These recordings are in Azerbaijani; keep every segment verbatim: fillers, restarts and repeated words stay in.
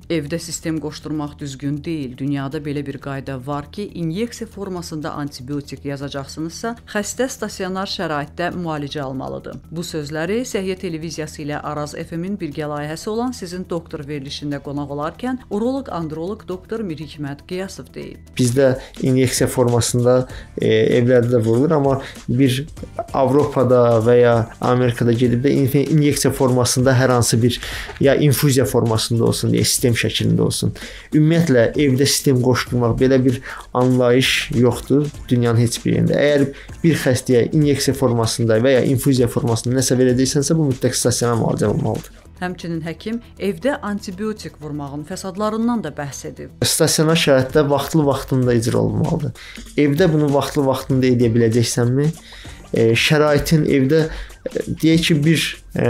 Evdə sistem qoşturmaq düzgün deyil. Dünyada belə bir qayda var ki, inyeksiya formasında antibiotik yazacaqsınızsa, xəstə stasionar şəraitdə müalicə almalıdır. Bu sözləri Səhiyyə televiziyası ilə Araz F M-in birgə layihəsi olan Sizin Doktor verilişində qonaq olarkən uroloq-androloq doktor Mirhikmət Qiyasov deyib. Bizdə inyeksiya formasında e, evlərdə də vurulur, amma bir Avropada və ya Amerikada gedib də inyeksiya formasında hər hansı bir ya infuziya formasında olsun, ya sistem şəklində olsun. Ümumiyyətlə evdə sistem qoşturmaq belə bir anlayış yoxdur dünyanın heç bir yerində. Əgər bir xəstəyə inyeksiya formasında və ya infuziya formasında nəsə verəcəksənsə, bu mütləq stasionar müalicə olmalıdır. Həmçinin həkim evdə antibiotik vurmağın fəsadlarından da bəhs edib. Stasionar şəraitdə vaxtlı-vaxtında icra olunmalıdır. Evdə bunu vaxtlı-vaxtında edə biləcəksənmi? E, şəraitin evdə e, deyək ki, bir e,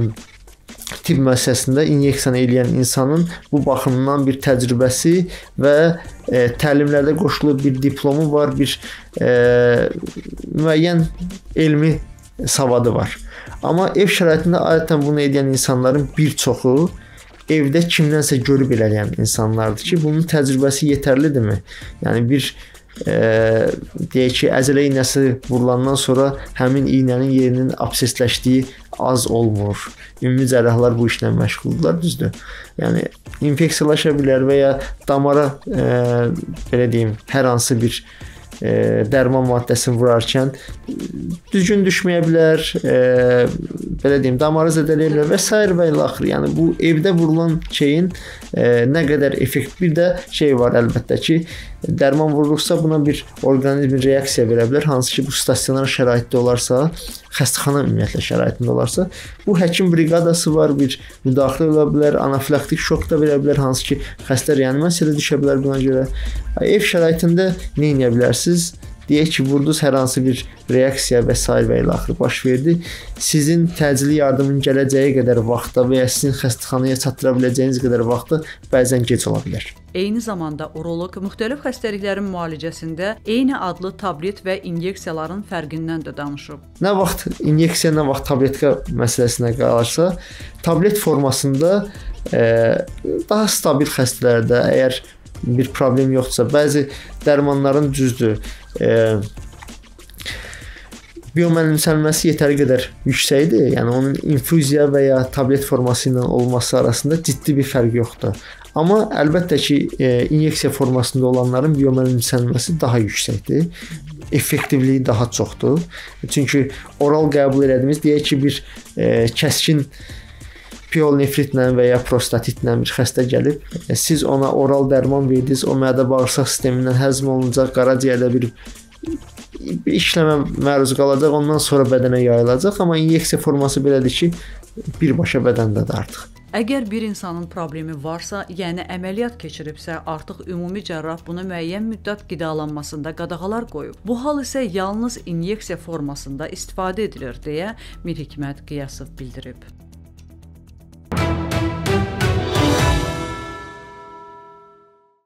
tibb müəssisəsində inyeksiya edən insanın bu baxımdan bir təcrübəsi və e, təlimlərdə qoşulub bir diplomu var, bir e, müəyyən elmi savadı var. Amma ev şəraitində adətən bunu edən insanların bir çoxu evdə kimdənsə görüb eləyən insanlardır ki, bunun təcrübəsi yetərlidirmi? Yəni bir e, deyək ki, əzələ iynəsi vurulandan sonra həmin iynənin yerinin absesləşdiyi az olmur. Ümumi cərrahlar bu işlə məşğuldurlar, düzdür. Yəni infeksiyalaşa bilər və ya damara e, belə deyim, hər hansı bir e, dərman maddəsini vurarkən düzgün düşməyə bilər, e, belə deyim, damarı zədələyə bilər və s. və ilə axır. Yəni bu evdə vurulan şeyin e, nə qədər effekt, bir də şey var əlbəttə ki, dərman vurulursa buna bir orqanizmin reaksiya verə bilər, hansı ki bu stasionar şəraitdə olarsa, xəstəxana ümumiyyətlə şəraitində olarsa, bu həkim briqadası var, bir müdaxilə ola bilər, anafilaktik şok da verə bilər, hansı ki xəstə reanimasiyada düşə bilər buna görə. Ev şəraitində nə edə bilərsiniz? Deyək ki, vurdunuz, hər hansı bir reaksiya və s. və ilə axır baş verdi. Sizin təcili yardımın gələcəyi qədər vaxtda və ya sizin xəstəxanaya çatdıra biləcəyiniz qədər vaxtda bəzən gec ola bilər. Eyni zamanda uroloq müxtəlif xəstəliklərin müalicəsində eyni adlı tablet və inyeksiyaların fərqindən də danışıb. Nə vaxt inyeksiya, nə vaxt tabletka məsələsinə qalırsa, tablet formasında e, daha stabil xəstələrdə, əgər bir problem yoxdursa, bəzi dərmanların düzdür, e, biomənimsənməsi yetəri qədər yüksəkdir. Yəni onun infuziya və ya tablet forması ilə olması arasında ciddi bir fərq yoxdur. Amma əlbəttə ki, e, inyeksiya formasında olanların biomənimsənməsi daha yüksəkdir. Effektivliyi daha çoxdur. Çünki oral qəbul etdiyimiz, deyək ki, bir e, kəskin pielonefritlə və ya prostatitlə bir xəstə gəlib, siz ona oral dərman verdiniz, o mədə-bağırsaq sistemindən həzm olunacaq, qaraciyərdə bir, bir işləmə məruz qalacaq, ondan sonra bədənə yayılacaq, amma inyeksiya forması belədir ki, birbaşa bədəndədir artıq. Əgər bir insanın problemi varsa, yəni əməliyyat keçiribsə, artıq ümumi cərrah buna müəyyən müddət qidalanmasında qadağalar qoyub. Bu hal isə yalnız inyeksiya formasında istifadə edilir deyə Mirhikmət Qiyasov bildirib.